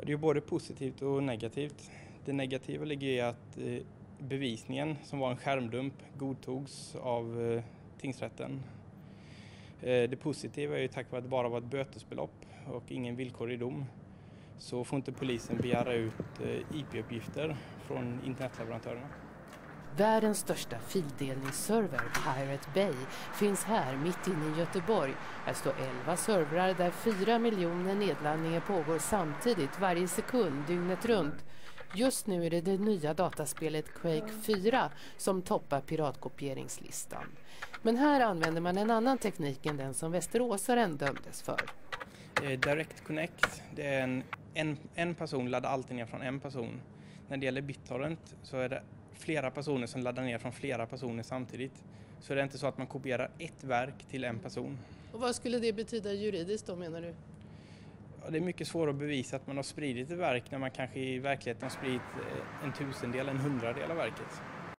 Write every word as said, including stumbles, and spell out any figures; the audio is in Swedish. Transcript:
Det är ju både positivt och negativt. Det negativa ligger i att eh, bevisningen som var en skärmdump godtogs av eh, tingsrätten. Eh, det positiva är ju tack vare att det bara var ett bötesbelopp och ingen villkorlig dom. Så får inte polisen begära ut eh, I P-uppgifter från internetleverantörerna. Världens största fildelningsserver, Pirate Bay, finns här mitt inne i Göteborg. Här står elva servrar där fyra miljoner nedladdningar pågår samtidigt varje sekund dygnet runt. Just nu är det det nya dataspelet Quake fyra som toppar piratkopieringslistan. Men här använder man en annan teknik än den som västeråsaren dömdes för. Direct Connect, det är en, en, en person laddar alltid ner från en person. När det gäller BitTorrent så är det flera personer som laddar ner från flera personer samtidigt. Så det är inte så att man kopierar ett verk till en person. Och vad skulle det betyda juridiskt då, menar du? Ja, det är mycket svårt att bevisa att man har spridit ett verk när man kanske i verkligheten har spridit en tusendel, en hundradel av verket.